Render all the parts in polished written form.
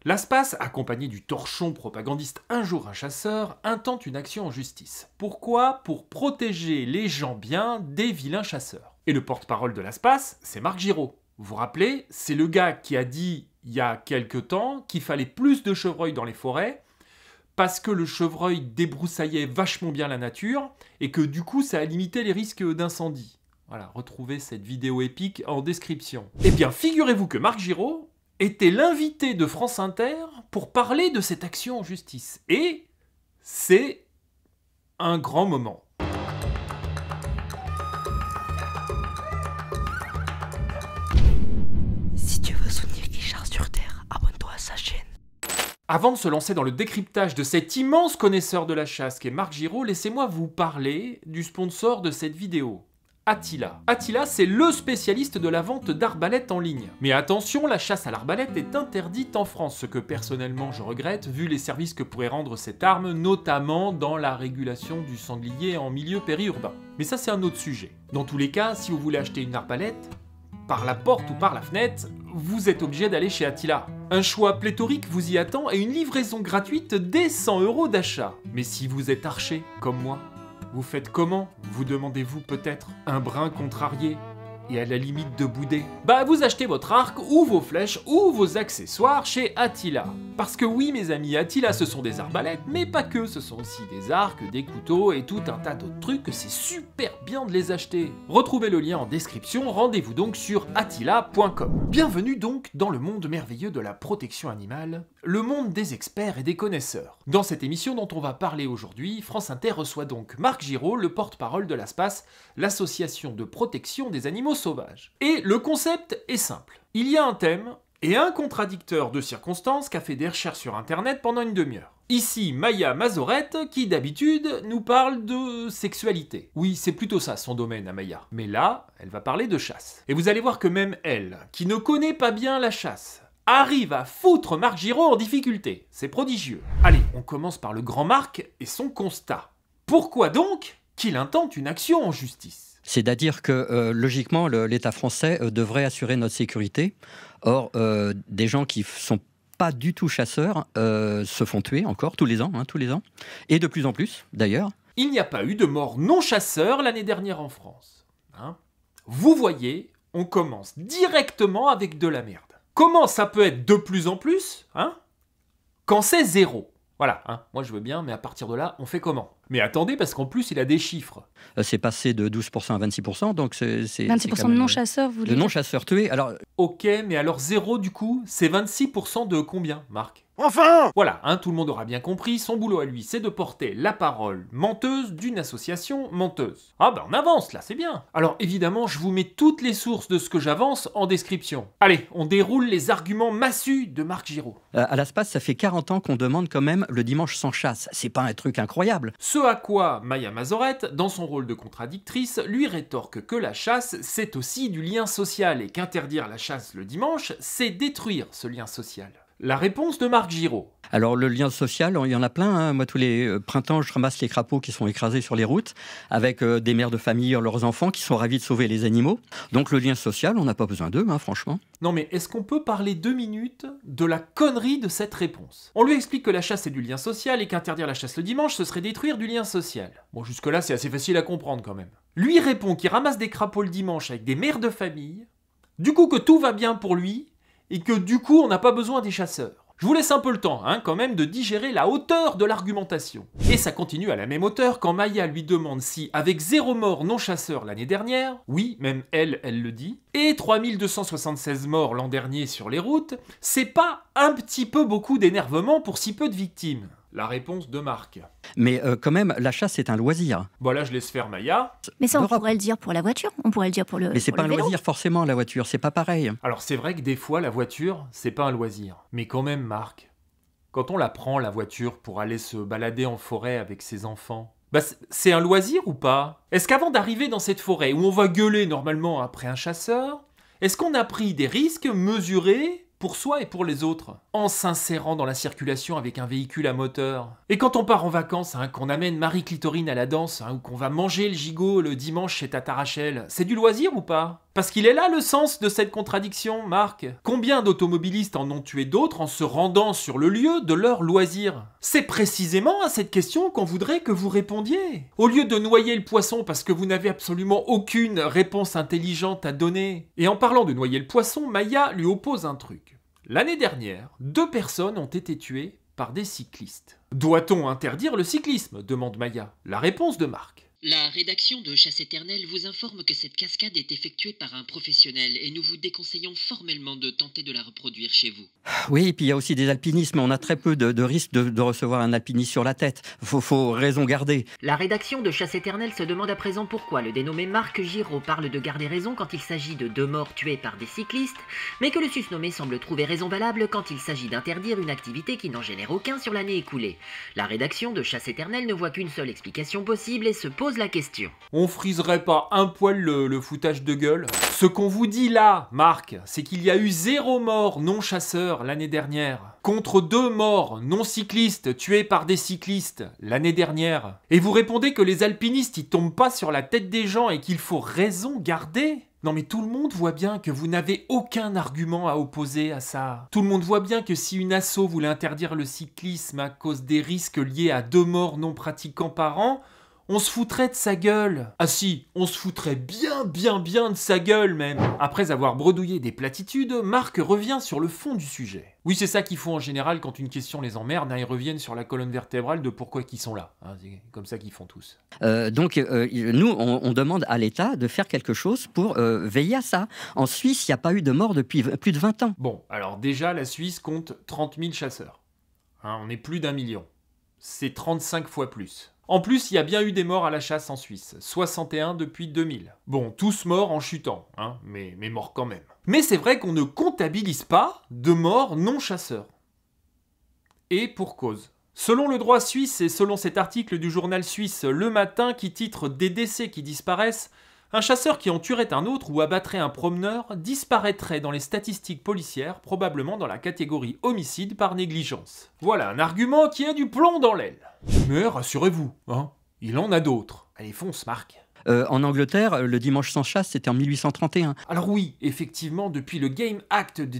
L'ASPAS, accompagné du torchon propagandiste Un jour un chasseur, intente une action en justice. Pourquoi? Pour protéger les gens bien des vilains chasseurs. Et le porte-parole de l'ASPAS, c'est Marc Giraud. Vous vous rappelez, c'est le gars qui a dit il y a quelque temps qu'il fallait plus de chevreuils dans les forêts parce que le chevreuil débroussaillait vachement bien la nature et que du coup ça a limité les risques d'incendie. Voilà, retrouvez cette vidéo épique en description. Eh bien, figurez-vous que Marc Giraud était l'invité de France Inter pour parler de cette action en justice. Et c'est un grand moment. Si tu veux soutenir Guichard sur Terre, abonne-toi à sa chaîne. Avant de se lancer dans le décryptage de cet immense connaisseur de la chasse qu'est Marc Giraud, laissez-moi vous parler du sponsor de cette vidéo. Attila. Attila, c'est le spécialiste de la vente d'arbalètes en ligne. Mais attention, la chasse à l'arbalète est interdite en France, ce que personnellement je regrette, vu les services que pourrait rendre cette arme, notamment dans la régulation du sanglier en milieu périurbain. Mais ça, c'est un autre sujet. Dans tous les cas, si vous voulez acheter une arbalète, par la porte ou par la fenêtre, vous êtes obligé d'aller chez Attila. Un choix pléthorique vous y attend et une livraison gratuite dès 100 € d'achat. Mais si vous êtes archer, comme moi, vous faites comment? Vous demandez-vous peut-être? Un brin contrarié et à la limite de bouder? Bah vous achetez votre arc ou vos flèches ou vos accessoires chez Attila. Parce que oui mes amis, Attila ce sont des arbalètes, mais pas que, ce sont aussi des arcs, des couteaux et tout un tas d'autres trucs que c'est super bien de les acheter. Retrouvez le lien en description, rendez-vous donc sur attila.com. Bienvenue donc dans le monde merveilleux de la protection animale, le monde des experts et des connaisseurs. Dans cette émission dont on va parler aujourd'hui, France Inter reçoit donc Marc Giraud, le porte-parole de l'ASPAS, l'association de protection des animaux sauvages. Et le concept est simple. Il y a un thème et un contradicteur de circonstances qui a fait des recherches sur internet pendant une demi-heure. Ici, Maya Mazorette, qui d'habitude nous parle de sexualité. Oui, c'est plutôt ça son domaine à Maya. Mais là, elle va parler de chasse. Et vous allez voir que même elle, qui ne connaît pas bien la chasse, arrive à foutre Marc Giraud en difficulté. C'est prodigieux. Allez, on commence par le grand Marc et son constat. Pourquoi donc qu'il intente une action en justice? C'est-à-dire que, logiquement, l'État français devrait assurer notre sécurité. Or, des gens qui sont pas du tout chasseurs se font tuer encore tous les ans, et de plus en plus, d'ailleurs. Il n'y a pas eu de mort non-chasseur l'année dernière en France. Vous voyez, on commence directement avec de la merde. Comment ça peut être de plus en plus, quand c'est zéro? Voilà, moi je veux bien, mais à partir de là, on fait comment? Mais attendez, parce qu'en plus, il a des chiffres. C'est passé de 12% à 26%, donc c'est 26% de non-chasseurs, vous voulez de dire? non-chasseurs tués. Alors, Ok, mais alors zéro du coup, c'est 26% de combien, Marc? Enfin! Voilà, tout le monde aura bien compris, son boulot à lui, c'est de porter la parole menteuse d'une association menteuse. Ah ben on avance là, c'est bien. Alors évidemment, je vous mets toutes les sources de ce que j'avance en description. Allez, on déroule les arguments massus de Marc Giraud. à l'ASPAS, ça fait 40 ans qu'on demande quand même le dimanche sans chasse. C'est pas un truc incroyable. Ce à quoi Maya Mazorette, dans son rôle de contradictrice, lui rétorque que la chasse, c'est aussi du lien social et qu'interdire la chasse le dimanche, c'est détruire ce lien social. La réponse de Marc Giraud. Alors le lien social, il y en a plein. Moi, tous les printemps, je ramasse les crapauds qui sont écrasés sur les routes, avec des mères de famille, leurs enfants, qui sont ravis de sauver les animaux. Donc le lien social, on n'a pas besoin d'eux, franchement. Non mais est-ce qu'on peut parler 2 minutes de la connerie de cette réponse? On lui explique que la chasse c'est du lien social et qu'interdire la chasse le dimanche, ce serait détruire du lien social. Bon, jusque-là, c'est assez facile à comprendre quand même. Lui répond qu'il ramasse des crapauds le dimanche avec des mères de famille, du coup que tout va bien pour lui, et que du coup on n'a pas besoin des chasseurs. Je vous laisse un peu le temps, quand même, de digérer la hauteur de l'argumentation. Et ça continue à la même hauteur quand Maya lui demande si, avec 0 mort non-chasseur l'année dernière, oui, même elle le dit, et 3276 morts l'an dernier sur les routes, c'est pas un petit peu beaucoup d'énervement pour si peu de victimes? La réponse de Marc. Mais quand même, la chasse, c'est un loisir. Bon là, je laisse faire Maya. Mais ça, on L'Europe. pourrait le dire pour la voiture, on pourrait le dire pour le Mais c'est pour pas le un vélo. loisir forcément, la voiture, c'est pas pareil. Alors c'est vrai que des fois, la voiture, c'est pas un loisir. Mais quand même, Marc, quand on la prend, la voiture, pour aller se balader en forêt avec ses enfants, bah c'est un loisir ou pas? Est-ce qu'avant d'arriver dans cette forêt, où on va gueuler normalement après un chasseur, est-ce qu'on a pris des risques mesurés pour soi et pour les autres, en s'insérant dans la circulation avec un véhicule à moteur. Et quand on part en vacances, qu'on amène Marie Clitorine à la danse, ou qu'on va manger le gigot le dimanche chez Tata Rachel, c'est du loisir ou pas? Parce qu'il est là le sens de cette contradiction, Marc. Combien d'automobilistes en ont tué d'autres en se rendant sur le lieu de leur loisir? C'est précisément à cette question qu'on voudrait que vous répondiez. Au lieu de noyer le poisson parce que vous n'avez absolument aucune réponse intelligente à donner. Et en parlant de noyer le poisson, Maya lui oppose un truc. L'année dernière, 2 personnes ont été tuées par des cyclistes. Doit-on interdire le cyclisme? Demande Maya. La réponse de Marc. La rédaction de Chasse Éternelle vous informe que cette cascade est effectuée par un professionnel et nous vous déconseillons formellement de tenter de la reproduire chez vous. Oui, et puis il y a aussi des alpinistes, mais on a très peu de risques de recevoir un alpiniste sur la tête. Faut raison garder. La rédaction de Chasse Éternelle se demande à présent pourquoi le dénommé Marc Giraud parle de garder raison quand il s'agit de 2 morts tués par des cyclistes, mais que le susnommé semble trouver raison valable quand il s'agit d'interdire une activité qui n'en génère aucun sur l'année écoulée. La rédaction de Chasse Éternelle ne voit qu'une seule explication possible et se pose la question. On friserait pas un poil le foutage de gueule? Ce qu'on vous dit là, Marc, c'est qu'il y a eu 0 mort non chasseurs l'année dernière, contre 2 morts non cyclistes tués par des cyclistes l'année dernière. Et vous répondez que les alpinistes ils tombent pas sur la tête des gens et qu'il faut raison garder? Non mais tout le monde voit bien que vous n'avez aucun argument à opposer à ça. Tout le monde voit bien que si une asso voulait interdire le cyclisme à cause des risques liés à 2 morts non pratiquants par an, on se foutrait de sa gueule. Ah si, on se foutrait bien de sa gueule même. Après avoir bredouillé des platitudes, Marc revient sur le fond du sujet. Oui, c'est ça qu'ils font en général quand une question les emmerde, ils reviennent sur la colonne vertébrale de pourquoi ils sont là. C'est comme ça qu'ils font tous. Donc nous, on demande à l'État de faire quelque chose pour veiller à ça. En Suisse, il n'y a pas eu de mort depuis plus de 20 ans. Bon, alors déjà, la Suisse compte 30 000 chasseurs. On est plus d'1 million. C'est 35 fois plus. En plus, il y a bien eu des morts à la chasse en Suisse, 61 depuis 2000. Bon, tous morts en chutant, mais morts quand même. Mais c'est vrai qu'on ne comptabilise pas de morts non chasseurs. Et pour cause. Selon le droit suisse et selon cet article du journal suisse Le Matin qui titre « Des décès qui disparaissent », un chasseur qui en tuerait un autre ou abattrait un promeneur disparaîtrait dans les statistiques policières, probablement dans la catégorie homicide par négligence. Voilà un argument qui a du plomb dans l'aile. Mais rassurez-vous, il en a d'autres. Allez, fonce, Marc. En Angleterre, le dimanche sans chasse, c'était en 1831. Alors oui, effectivement, depuis le Game Act de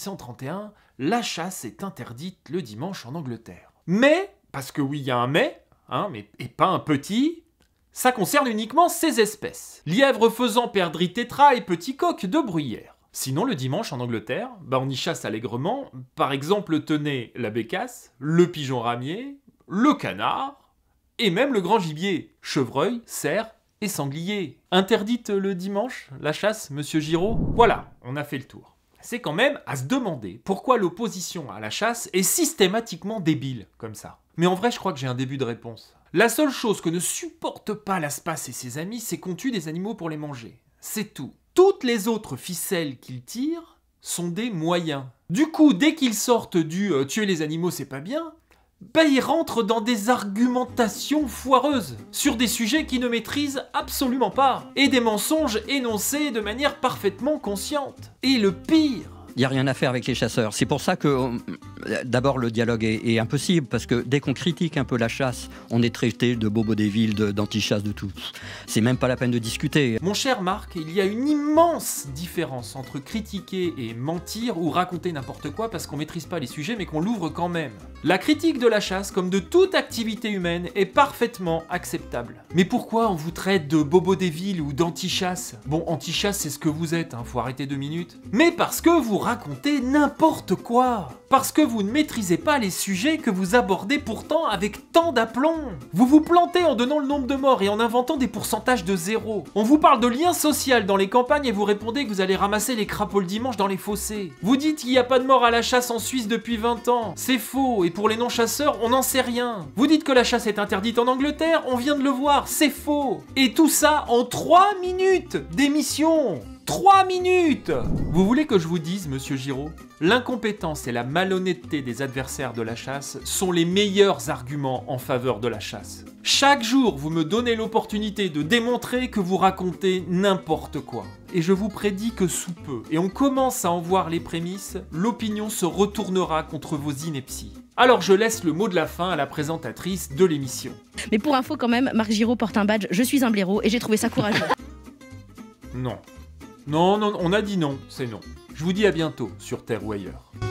1831, la chasse est interdite le dimanche en Angleterre. Mais, parce que oui, il y a un mais, et pas un petit... Ça concerne uniquement ces espèces. Lièvre, faisan, perdrix, tétras et petit coq de bruyère. Sinon, le dimanche en Angleterre, on y chasse allègrement. Par exemple, tenez la bécasse, le pigeon ramier, le canard, et même le grand gibier, chevreuil, cerf et sanglier. Interdite le dimanche, la chasse, monsieur Giraud? Voilà, on a fait le tour. C'est quand même à se demander pourquoi l'opposition à la chasse est systématiquement débile, comme ça. Mais en vrai, je crois que j'ai un début de réponse. La seule chose que ne supporte pas l'Aspas et ses amis, c'est qu'on tue des animaux pour les manger. C'est tout. Toutes les autres ficelles qu'ils tirent sont des moyens. Du coup, dès qu'ils sortent du tuer les animaux, c'est pas bien, ils rentrent dans des argumentations foireuses sur des sujets qu'ils ne maîtrisent absolument pas et des mensonges énoncés de manière parfaitement consciente. Et le pire, il n'y a rien à faire avec les chasseurs. C'est pour ça que, d'abord, le dialogue est impossible, parce que dès qu'on critique un peu la chasse, on est traité de bobo des villes, d'anti-chasse, de tout. C'est même pas la peine de discuter. Mon cher Marc, il y a une immense différence entre critiquer et mentir ou raconter n'importe quoi parce qu'on maîtrise pas les sujets mais qu'on l'ouvre quand même. La critique de la chasse, comme de toute activité humaine, est parfaitement acceptable. Mais pourquoi on vous traite de bobo des villes ou d'anti-chasse? Bon, anti-chasse, c'est ce que vous êtes, faut arrêter 2 minutes. Mais parce que vous racontez n'importe quoi. Parce que vous ne maîtrisez pas les sujets que vous abordez pourtant avec tant d'aplomb. Vous vous plantez en donnant le nombre de morts et en inventant des pourcentages de 0. On vous parle de lien social dans les campagnes et vous répondez que vous allez ramasser les crapauds le dimanche dans les fossés. Vous dites qu'il n'y a pas de mort à la chasse en Suisse depuis 20 ans. C'est faux, et pour les non-chasseurs, on n'en sait rien. Vous dites que la chasse est interdite en Angleterre, on vient de le voir, c'est faux. Et tout ça en 3 minutes d'émission. 3 minutes! Vous voulez que je vous dise, monsieur Giraud? L'incompétence et la malhonnêteté des adversaires de la chasse sont les meilleurs arguments en faveur de la chasse. Chaque jour, vous me donnez l'opportunité de démontrer que vous racontez n'importe quoi. Et je vous prédis que sous peu, et on commence à en voir les prémices, l'opinion se retournera contre vos inepties. Alors je laisse le mot de la fin à la présentatrice de l'émission. Mais pour info quand même, Marc Giraud porte un badge, je suis un blaireau et j'ai trouvé ça courageux. Non. Non, on a dit non, c'est non. Je vous dis à bientôt sur Terre ou ailleurs.